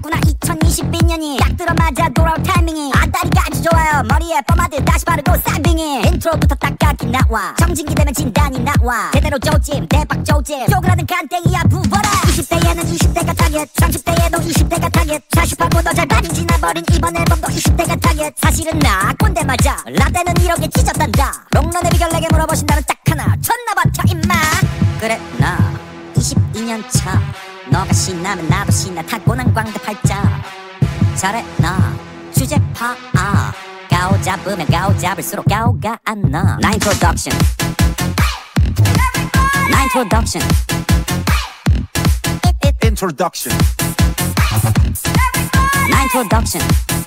왔구나 2022년이 딱 들어맞아 돌아올 타이밍이 아다리가 아주 좋아요. 머리에 pomade 다시 바르고 쌀빙이 인트로부터 딱딱히 나와. 정진기 되면 진단이 나와. 제대로 조짐 대박 조짐 쪼그라든 간땡이야 부어라. 20대에는 20대가 타겟 30대에도 20대가 타겟 40하고도 잘 많이 지나버린 이번 앨범도 20대가 타겟. 사실은 나 꼰대 맞아. 라떼는 이렇게 찢었단다. 롱런의 비결 내게 물어보신다면 딱 하나 쳤나 버텨 임마. 그래 나 22년 차 너가 신나면 나도 신나 타고난 광대 팔자. 잘해 나 주제 파아 가오 잡으면 가오 잡을수록 가오가 안 나. 나 introduction 나 introduction Introduction. 나 introduction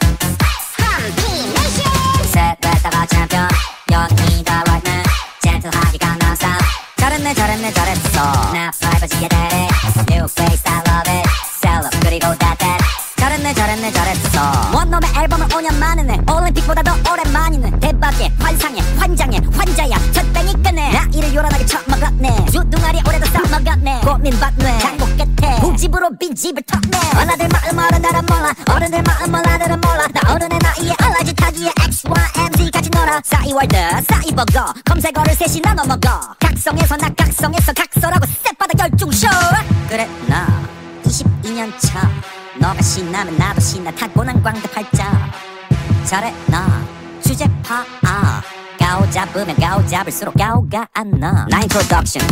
셋 냈다가 챔피언 여기다 right now 젠틀하게 강남 스타일. 잘했네 잘했네 잘했어. 나 프라이버시에 대해 New face I love it Sell up 그리고 that 잘했네 잘했네 잘했어. 원놈의 앨범은 5년 만이네. 올림픽보다 더 오랜만이네. 대박에 환상에 환장에 환자야 첫뱅이 끝내. 나이를 요란하게 처먹었네. 주둥아리 오래도 써먹었네. 고민받네 장복 끝에 후집으로 빈집을 텄네. 어른들 마음 어른들은 몰라 어른들 마음 어른들은 몰라. 나 어른의 나이에 알라지 타기에 XYMZ 같이 놀아. 싸이월드 싸이버거 검색어를 셋이나 넘어가. 각성에서 나 각성에서 각설하고 쌔바닥 열중쇼. 그래 나 22년 차 너가 신나면 나도 신나 타고난 광대 팔자. 잘해 나 주제 파아 가오 잡으면 가오 잡을수록 가오가 안 나. 나 introduction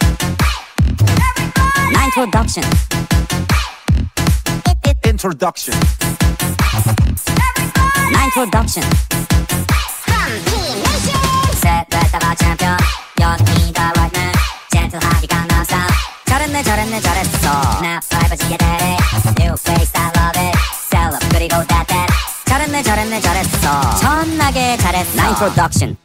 나 introduction Introduction. 나 introduction 셋 됐다가 챔피언 여기다 right now 젠틀하게 강남 스타일. 잘했네 잘했네 잘했어. 나 프라이버시에 대해 New face I love it Sell up 그리고 that 잘했네 잘했네 잘했어. 천나게 잘했어. 나 introduction